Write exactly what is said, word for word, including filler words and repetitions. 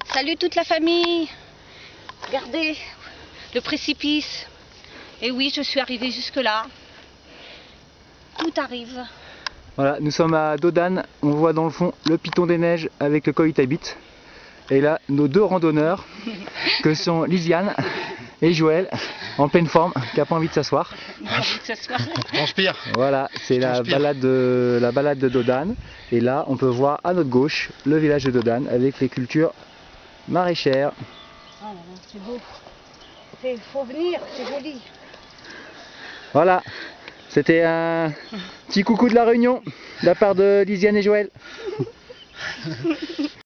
Salut toute la famille. Regardez le précipice. Et oui, je suis arrivée jusque là. Tout arrive. Voilà, nous sommes à Dodane, on voit dans le fond le Piton des Neiges avec le Coïtabit. Et là, nos deux randonneurs, que sont Lisiane et Joël, en pleine forme, qui n'a pas envie de s'asseoir. Transpire. Voilà, c'est la balade, de, la balade de Dodane. Et là, on peut voir à notre gauche le village de Dodane avec les cultures maraîchères. Oh là là, c'est beau. Il faut venir, c'est joli. Voilà, c'était un petit coucou de la Réunion de la part de Lisiane et Joël.